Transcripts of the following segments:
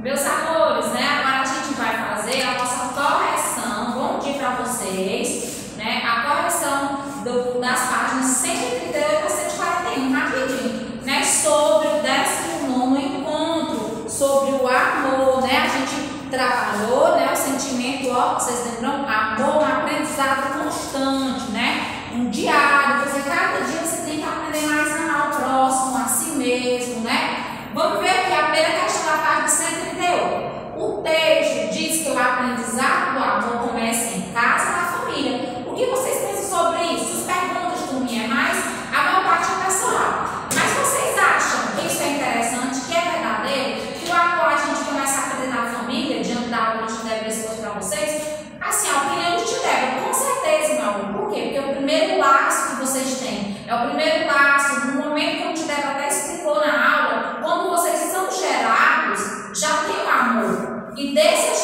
Meus amores, né? Agora a gente vai fazer a nossa correção. Bom dia para vocês, né? A correção das páginas 138 a 141, rapidinho, né? Sobre o 19º encontro, sobre o amor, né? A gente trabalhou, né? O sentimento, ó, vocês lembram? Amor, um aprendizado constante, né? Um diário, porque cada dia você tem que aprender mais a amar o próximo, a si mesmo, né? Vamos ver aqui a primeira questão da página 138. O texto diz que o aprendizado do amor começa em casa e na família. O que vocês pensam sobre isso? As perguntas, turminha, mas a maior parte é pessoal. Mas vocês acham que isso é interessante, que é verdadeiro? Que o amor a gente começa a aprender na família, diante da aula que a gente deve expor para vocês? Assim, a opinião de Débora, com certeza, meu amor. Por quê? Porque o primeiro laço que vocês têm é o primeiro laço, no momento que a gente Débora até explicou na aula, quando vocês são gerados, já tem o amor. E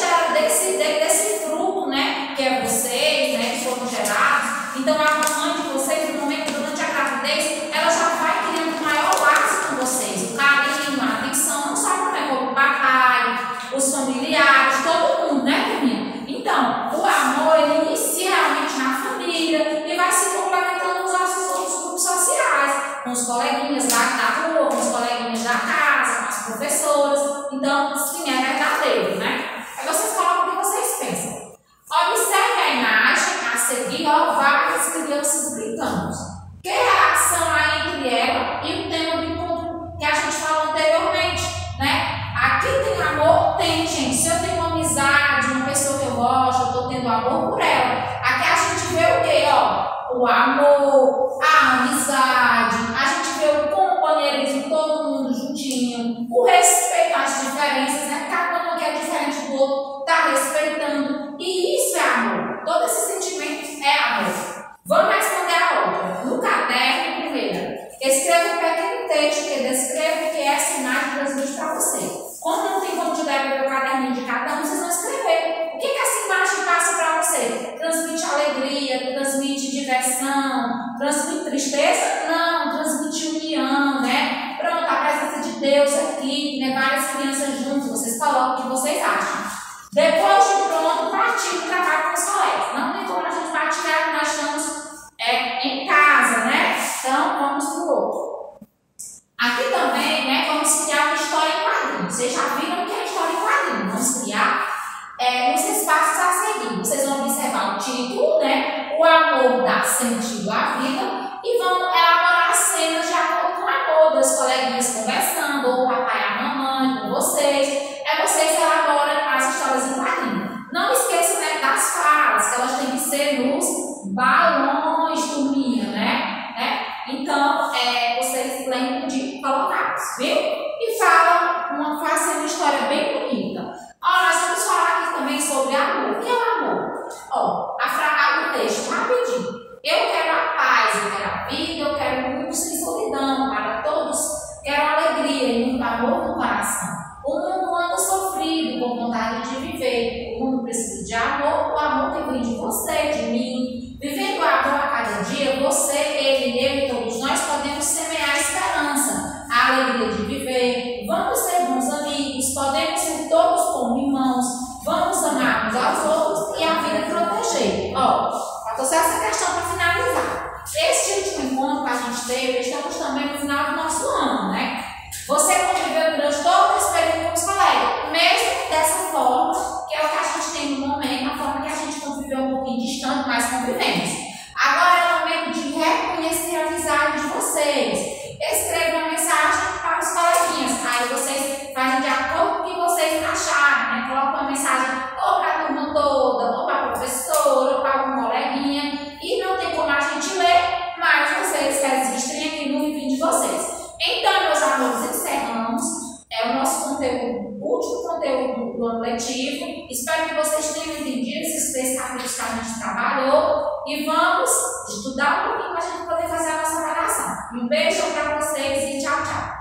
desse fruto, né, que é vocês, né, que foram gerados, então a mãe de vocês, no momento durante a gravidez, ela já vai criando um maior laço com vocês. O carinho, a atenção, não só como o papai, os familiares, todo mundo, né, menina? Então, o amor, ele inicia realmente na família e vai se complementando nos nossos outros grupos sociais, com os coleguinhas da rua, com os coleguinhas da casa, com as professoras. Então, sim, é verdadeiro, né? Aí vocês colocam o que vocês pensam. Observe a imagem a seguir, ó, várias crianças brincando. Que relação há entre ela e o tema do encontro que a gente falou anteriormente, né? Aqui tem amor? Tem, gente. Se eu tenho uma amizade, uma pessoa que eu gosto, eu estou tendo amor por ela. Aqui a gente vê o quê, ó? O amor, a amizade, a gente vê o companheirismo, todo mundo juntinho, o respeito às diferenças, né? Cada um que é diferente do outro, está respeitando. E isso é amor. Todo esse sentimento é amor. Vamos responder a outra. No caderno, primeira, escreva um pequeno texto que descreva o que essa imagem transmite para você. Como não tem como te dar ver o caderninho de cada um, vocês vão escrever. O que essa imagem passa para você? Transmite alegria, transmite diversão, transmite tristeza? Não, transmite união, né? Pronto, a presença de Deus aqui, né? Várias crianças juntas, vocês colocam o que vocês acham. Depois de pronto, partir o trabalho com os colegas. Não tem como a gente partilhar que nós estamos em casa, né? Então, vamos para o outro. Aqui também, né, vamos criar uma história em quadrinhos. Vocês já viram o que é história em quadrinhos? Vamos criar nos espaços a seguir. Vocês vão observar o título, né? O amor dá sentido à vida. E vão elaborar cenas de acordo com o amor das coleguinhas conversando, ou o papai e a mamãe com vocês. Vocês elaboram as histórias em quadrinhos. Não esqueçam, né, das falas, que elas têm que ser nos balões, turminha, né? Então, vocês lembram de colocá-los, viu? E façam uma história bem bonita. Ó, nós vamos falar aqui também sobre amor. O que é o amor? Ó, o texto, rapidinho. Eu quero a paz, eu quero a vida, eu quero mundo sem solidão para todos. Quero alegria e muito amor no coração. O mundo anda sofrido, com vontade de viver. O mundo precisa de amor, o amor que vem de você, de mim. Vivendo o amor a cada dia, você, ele, eu e todos nós podemos semear a esperança, a alegria de viver. Vamos ser bons amigos, podemos ser todos como irmãos. Vamos amar uns aos outros e a vida proteger. Ó, faltou só essa questão para finalizar. Este último encontro que a gente teve, estamos também no final do nosso ano, né? Você conviveu durante todo esse período com os colegas, mesmo dessa forma, que é o que a gente tem no momento, a forma que a gente conviveu um pouquinho distante, mas convivemos. Agora é o momento de reconhecer a amizade de vocês. Escreva uma mensagem para os coleguinhas, aí vocês fazem de acordo com o que vocês acharem, né? Colocam uma mensagem ou para a turma toda, ou para a professora, ou para algum coleguinha, e não tem como a gente ler, mas vocês registrem aqui no vídeo de vocês. Então, meus amores, encerramos o nosso conteúdo, o último conteúdo do ano letivo. Espero que vocês tenham entendido esses 3 capítulos que a gente trabalhou e vamos estudar um pouquinho para a gente poder fazer a nossa avaliação. Um beijo para vocês e tchau, tchau!